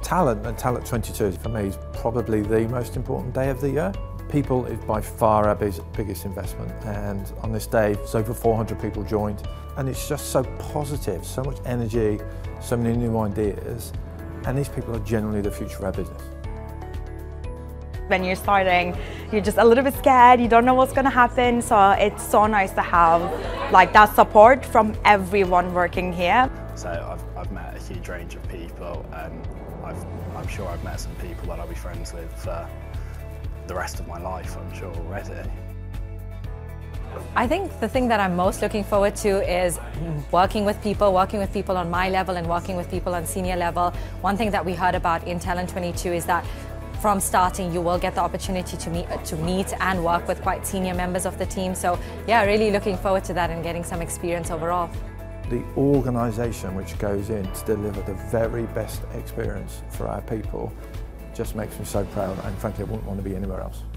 Talent and Talent22 for me is probably the most important day of the year. People is by far our biggest investment, and on this day it's over 400 people joined, and it's just so positive, so much energy, so many new ideas, and these people are generally the future of our business. When you're starting, you're just a little bit scared, you don't know what's going to happen, so it's so nice to have like that support from everyone working here. So I've met a huge range of people, and I'm sure I've met some people that I'll be friends with for the rest of my life, I'm sure already. I think the thing that I'm most looking forward to is working with people on my level and working with people on senior level. One thing that we heard about in Talent22 is that from starting you will get the opportunity to meet and work with quite senior members of the team. So yeah, really looking forward to that and getting some experience overall. The organisation which goes in to deliver the very best experience for our people just makes me so proud, and frankly I wouldn't want to be anywhere else.